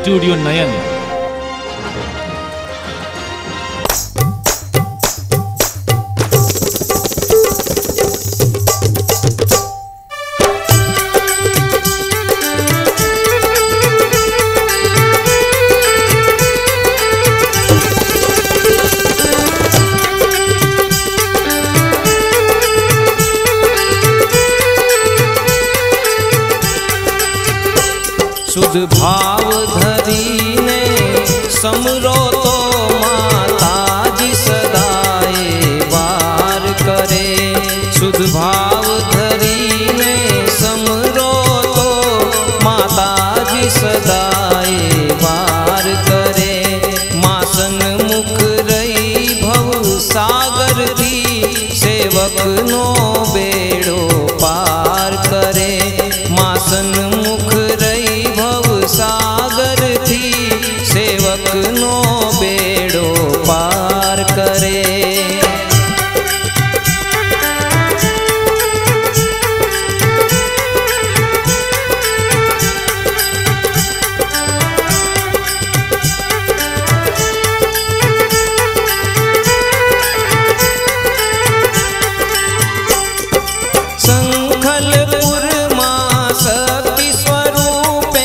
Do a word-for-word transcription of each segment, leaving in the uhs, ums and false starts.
Studio नयन। शुद्ध भाव धरीने समरो तो माता जी सदाए वार करे। शुद्ध भाव धरीने समरो तो माता जी सदाए वार करे। माँ सन्मुख रही भव सागर थी सेवक नो बेड़ो पार करे। माँ सन्मुख रही सागर थी सेवक नो बेड़ो पार करे। संखलपुर माँ शक्ति स्वरूपे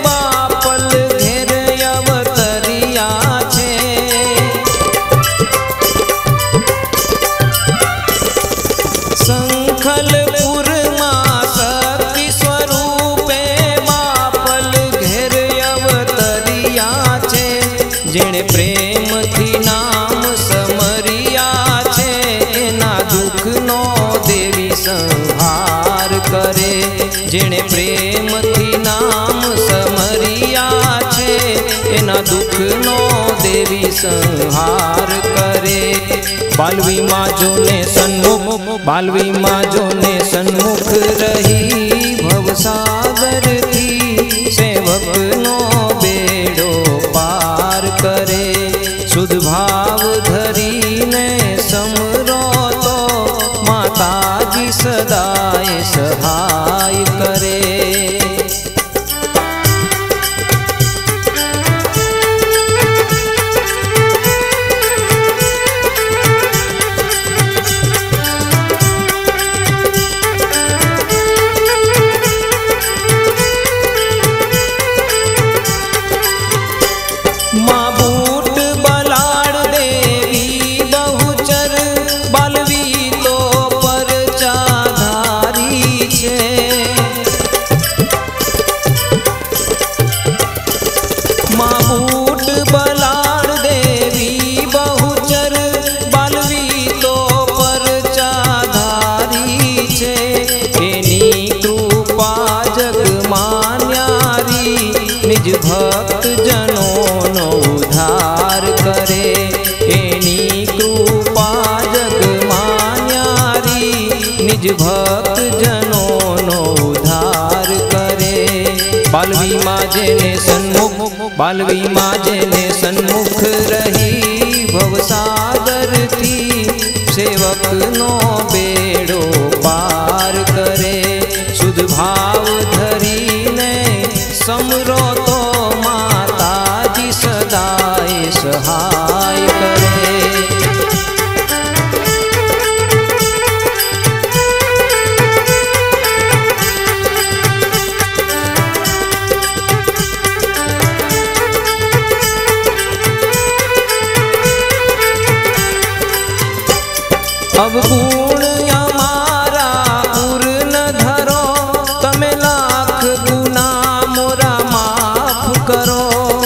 संखलपुर माँ शक्ति स्वरूपे बापल घेर अवतरिया छे। जेने प्रेम थी नाम समरिया छे एना दुख नो देवी संहार करे। जेने प्रेम थी नाम समरिया छे एना दुख नो देवी संहार करे। बालवी माँ जो ने सन्मुख बालवी माँ जो ने सन्मुख रही भवसागर थी सेवक नो बेड़ो पार करे। शुद्ध भाव धरीने समरो तो माता जी सदाए सहाय करे। माबूट बलाड़ देवी बहुचर बालवी तो परचाधारी छे। एनी कृपा जग मान्यारी निज भक्त जनों नो उद्धार करे। एनी कृपा जग मान्यारी निज भक्त जनों नो उद्धार करे। बालवी माँ जेने सन्मुख बालवी माँ जेने सन्मुख रही भवसागर थी सेवक नो बेड़ो पार करे। शुद्ध भाव धरीने समरो तो माता जी सदाए सहाय करे। अब गुण हमारा उर न धरो तमे लाख गुना मोरा माफ करो।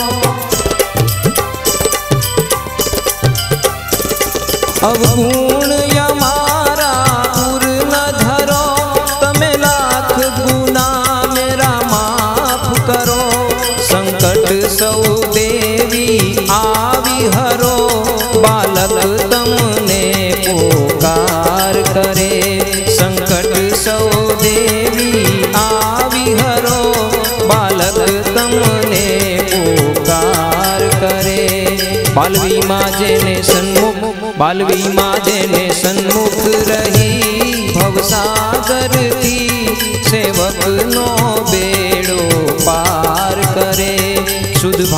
अब गुण हमारा उर न धरो तमे लाख गुना मेरा माफ करो। संकट सौ देवी आवी हरो बालक तमने पुकार करे। संकट सौ देवी आवी हरो बालक तमने पुकार करे। बालवी माँ जेने सन्मुख बालवी माँ जेने सन्मुख रही भवसागर थी सेवक नो बेड़ो पार करे। शुद्ध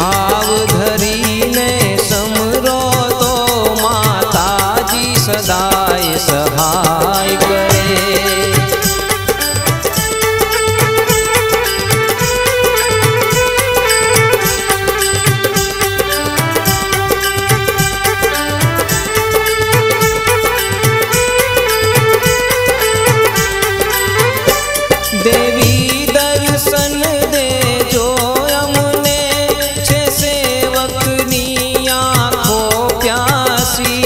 देवी दर्शन दे जो अमने छे सेवकनी आँखों प्यासी।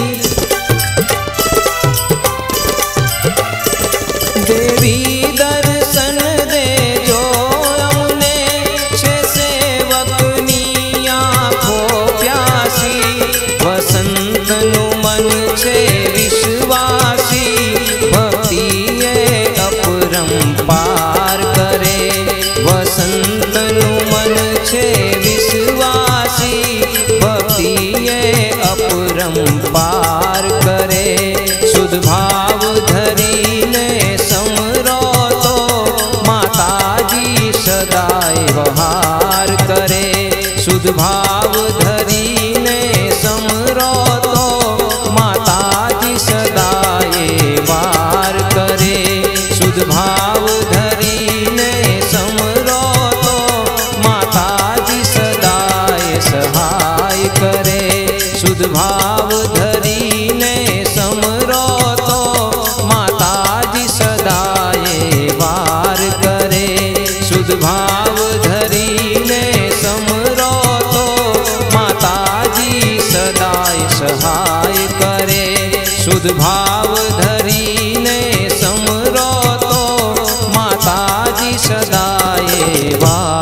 देवी दर्शन दे जो अमने छे सेवकनी आँखों प्यासी। वसंतनु मन छे विश्वासी भक्तिए अपरंपार करे। वसंतनु मन छे विश्वासी भक्तिए अपरंपार करे। शुद्ध भाव धरीने समरो तो माताजी सदाय वहार करे। शुद्ध भाव धरीने समरो तो माताजी सदाय वार करे। शुद्ध भाव धरीने समरो तो माताजी सदाय सहाय करे। शुद्ध भाव धरीने समरो तो माताजी सदाय वार करे। शुद्ध भाव धरीने समरो तो माताजी सदाय सहाय करे। शुद्ध भाव धरीने समरो तो माताजी सदाय वार